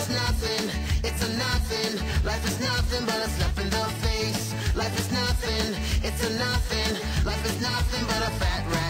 nothing, it's a nothing. Life is nothing but a slap in the face. Life is nothing, it's a nothing. Life is nothing but a fat rat